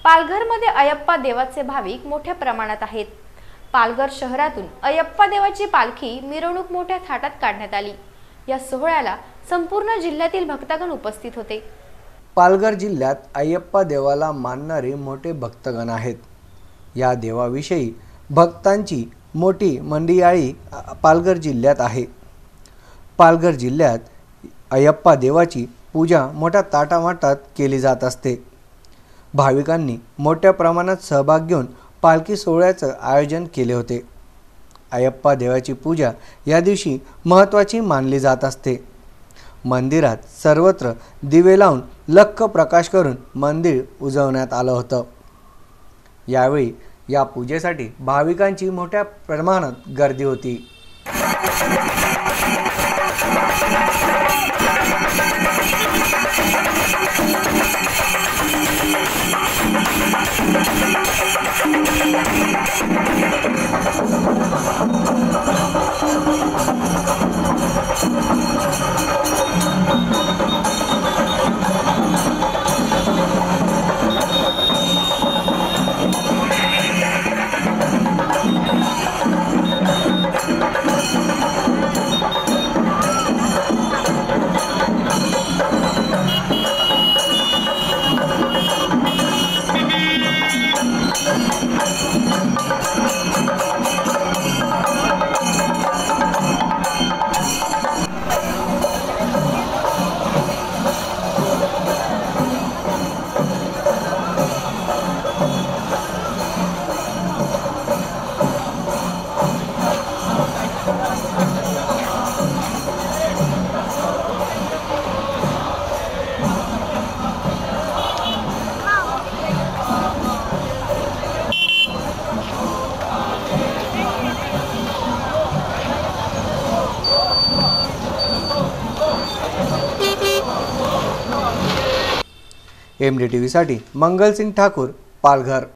पालघरमध्ये अयप्पा देवाचे भाविक मोठ्या प्रमाणात आहेत। पालघर शहरातून अयप्पा देवाची पालखी मिरवणूक मोठ्या थाटात काढण्यात आली। या सोहळ्याला संपूर्ण जिल्ह्यातील भक्तगण उपस्थित होते। पालघर जिल्ह्यात अयप्पा देवाला मानणारे मोठे भक्तगण आहेत। या देवाविषयी भक्तांची मोठी मंडळी पालघर जिल्ह्यात आहे। पालघर जिल्ह्यात अयप्पा देवाची पूजा मोठ्या ताटामाटात केली जात असते। भाविकांनी मोठ्या प्रमाणात सहभाग घेऊन पालखी सोहळ्याचं आयोजन केले होते। अयप्पा देवाची पूजा या दिवशी महत्त्वाची मानली जात असते। मंदिरात सर्वत्र दिवे लावून लख्ख प्रकाश करून मंदिर उजवण्यात आलं होतं। यावेळी या पूजेसाठी भाविकांची मोठ्या प्रमाणात गर्दी होती। MDTV साठी मंगल सिंग ठाकूर, पालघर।